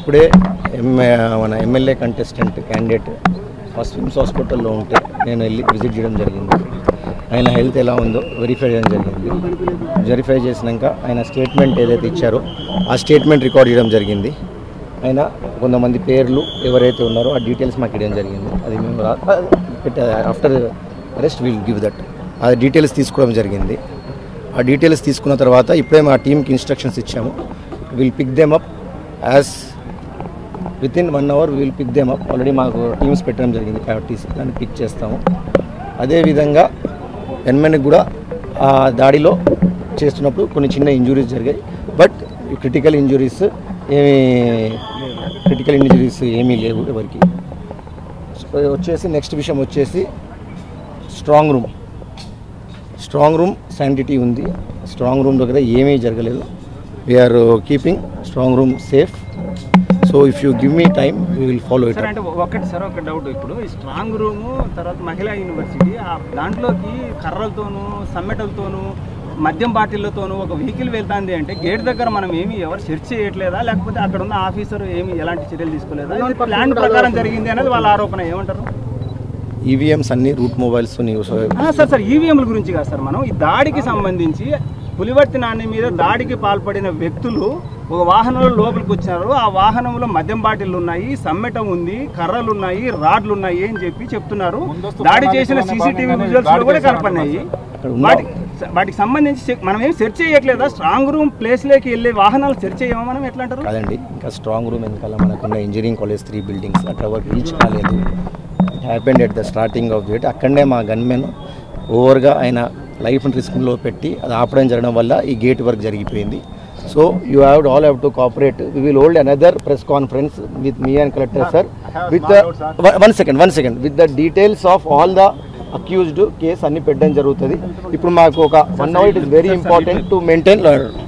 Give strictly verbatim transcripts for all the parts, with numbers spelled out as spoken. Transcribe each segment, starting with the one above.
ఇప్పుడే మన MLA contestant candidate first SVIMS హాస్పిటల్లో ఉంటే నేను వెళ్ళి విజిట్ చేయడం జరిగింది. ఆయన హెల్త్ ఎలా ఉందో వెరిఫై చేయడం జరిగింది. వెరిఫై చేసినాక ఆయన స్టేట్మెంట్ ఏదైతే ఇచ్చారో ఆ స్టేట్మెంట్ రికార్డ్ చేయడం జరిగింది. ఆయన కొంతమంది పేర్లు ఎవరైతే ఉన్నారో ఆ డీటెయిల్స్ మాకు ఇవ్వడం జరిగింది. అది మేము after arrest will give that ఆ డీటెయిల్స్ తీసుకోవడం జరిగింది. ఆ డీటెయిల్స్ తీసుకున్న తర్వాత ఇప్పుడే మా టీంకి ఇన్స్ట్రక్షన్స్ ఇచ్చాము. Will pick them up as with in one hour will pick them up. Already మాకు టీమ్స్ పెట్టడం జరిగింది, ప్రయారిటీస్ దాన్ని పిక్ చేస్తాము. అదేవిధంగా ఎన్మెన్కి కూడా ఆ దాడిలో చేస్తున్నప్పుడు కొన్ని చిన్న ఇంజురీస్ జరిగాయి. బట్ క్రిటికల్ ఇంజురీస్ ఏమీ క్రిటికల్ ఇంజురీస్ ఏమీ లేవు ఎవరికి. వచ్చేసి నెక్స్ట్ విషయం వచ్చేసి strong room strong room sanity ఉంది. స్ట్రాంగ్ రూమ్ దగ్గర ఏమీ జరగలేదు. We're keeping strong room safe. So if you give me time we will follow it. అంటే ఒకటి సార్ ఒక డౌట్, ఇప్పుడు ఈ స్ట్రాంగ్ రూము తర్వాత మహిళా యూనివర్సిటీ దాంట్లోకి కర్రలతోనూ సమ్మెటలతోనూ మద్యం బాటిళ్లతోనూ ఒక వెహికల్ వెళ్తుంది అంటే గేట్ దగ్గర మనం ఏమి ఎవరు సెర్చ్ చేయట్లేదా, లేకపోతే అక్కడ ఉన్న ఆఫీసర్ ఏమి ఎలాంటి చర్యలు తీసుకోలేదా? ప్లాన్ ప్రకారం జరిగింది అనేది వాళ్ళ ఆరోపణ. ఏమంటారు? ఈవీఎంస్ అన్ని రూట్ మొబైల్స్ సార్ సార్ ఈవీఎంల గురించి కాదు సార్, మనం ఈ దాడికి సంబంధించి పులివర్తి నాని మీద దాడికి పాల్పడిన వ్యక్తులు ఒక వాహనంలో లోపలికి వచ్చినారు. ఆ వాహనంలో మద్యం బాటిల్ ఉన్నాయి, సమ్మెటం ఉంది, కర్రలు ఉన్నాయి, రాడ్లు ఉన్నాయి అని చెప్పి చెప్తున్నారు. దాడి చేసిన సీసీటీవీ విజువల్స్ లో కూడా కనపడినాయి. వాటికి సంబంధించి మనం ఏం సెర్చ్ చేయట్లేదా? స్ట్రాంగ్ రూమ్ ప్లేస్ లోకి వెళ్ళే వాహనాలు సెర్చ్ చేయమా మనం? ఎట్లా అంటారు? కాదండి, ఇంకా స్ట్రాంగ్ రూమ్ వెనకాల మనకున్న ఇంజనీరింగ్ కాలేజ్ త్రీ బిల్డింగ్స్ అక్కడ వరకు రీచ్ కాలేదు. It happened at the starting of the. అక్కడనే మా గన్మెన్ ఓవర్గా ఆయన లైఫ్ని రిస్క్లో పెట్టి అది ఆపడం జరగడం వల్ల ఈ గేట్ వర్క్ జరిగిపోయింది. So you have all have to cooperate. We will hold another press conference with me and collector sir with the one second one second with the details of all the accused case అన్ని పెట్టడం జరుగుతుంది. ఇప్పుడు మాకు ఒక one hour it is very important to maintain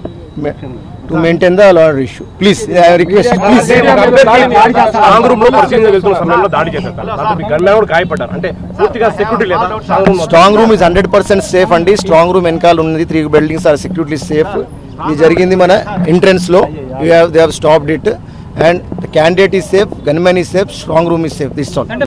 to maintain the law and issue. Please request please. Strong room is hundred percent safe అండి. Strong room వెనకాల ఉన్నది three buildings are security safe. ఇది జరిగింది మన ఎంట్రన్స్ లో. You have they have stopped it and the candidate is safe, gunmen is safe, strong room is safe. This all.